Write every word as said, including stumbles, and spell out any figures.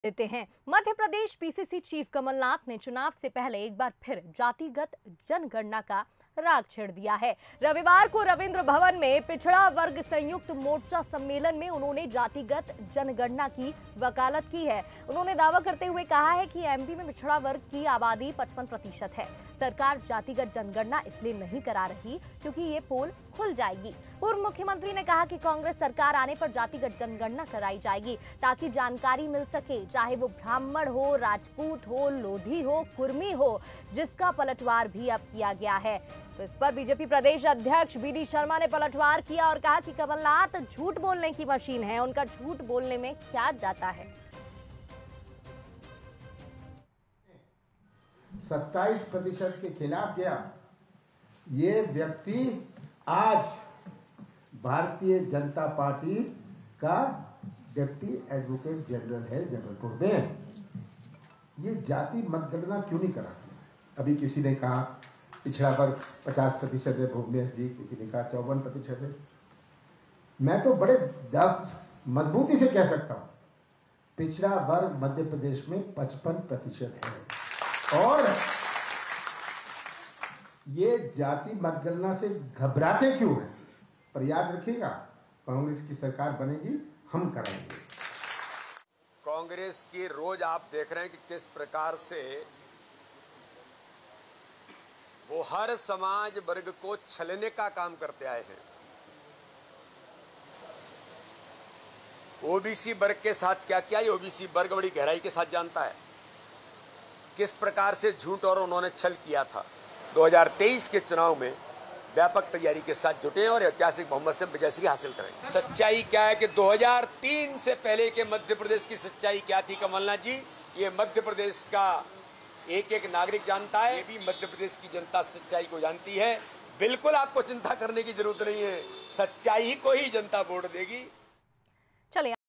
देते हैं। Madhya Pradesh PCC chief Kamal Nath ने चुनाव से पहले एक बार फिर जातिगत जनगणना का राग छेड़ दिया है। रविवार को रविंद्र भवन में पिछड़ा वर्ग संयुक्त मोर्चा सम्मेलन में उन्होंने जातिगत जनगणना की वकालत की है। उन्होंने दावा करते हुए कहा है कि एमपी में पिछड़ा वर्ग की आबादी पचपन प्रतिशत है। सरकार जातिगत जनगणना इसलिए नहीं करा रही क्योंकि ये पोल खुल जाएगी। पूर्व मुख्यमंत्री ने कहा कि कांग्रेस सरकार आने पर जातिगत जनगणना कराई जाएगी ताकि जानकारी मिल सके, चाहे वो ब्राह्मण हो, राजपूत हो, लोधी हो, कुर्मी हो, जिसका पलटवार भी अब किया गया है। तो इस पर बीजेपी प्रदेश अध्यक्ष बी डी शर्मा ने पलटवार किया और कहा कि कमलनाथ झूठ बोलने की मशीन है, उनका झूठ बोलने में क्या जाता है। सत्ताईस प्रतिशत के खिलाफ गया ये व्यक्ति आज भारतीय जनता पार्टी का डिप्टी एडवोकेट जनरल है जबलपुर में। ये जाति मतगणना क्यों नहीं कराती? अभी किसी ने कहा पिछड़ा वर्ग पचास प्रतिशत है, भुवनेश जी, किसी ने कहा चौवन प्रतिशत है। मैं तो बड़े मजबूती से कह सकता हूं पिछड़ा वर्ग मध्य प्रदेश में पचपन प्रतिशत है। और ये जाति मतगणना से घबराते क्यों हैं? पर याद रखिएगा, कांग्रेस की सरकार बनेगी, हम कराएंगे। कांग्रेस की रोज आप देख रहे हैं कि किस प्रकार से वो हर समाज वर्ग को छलने का काम करते आए हैं। ओबीसी वर्ग के साथ क्या किया, ये ओबीसी वर्ग बड़ी गहराई के साथ जानता है किस प्रकार से झूठ और उन्होंने छल किया था। दो हज़ार तेईस के चुनाव में व्यापक तैयारी के साथ जुटे और ऐतिहासिक बहुमत से विजयश्री हासिल करेंगे। सच्चाई क्या है कि दो हज़ार तीन से पहले के मध्य प्रदेश की सच्चाई क्या थी कमलनाथ जी, ये मध्य प्रदेश का एक एक नागरिक जानता है, ये भी मध्य प्रदेश की जनता सच्चाई को जानती है। बिल्कुल आपको चिंता करने की जरूरत नहीं है, सच्चाई को ही जनता वोट देगी। चलिए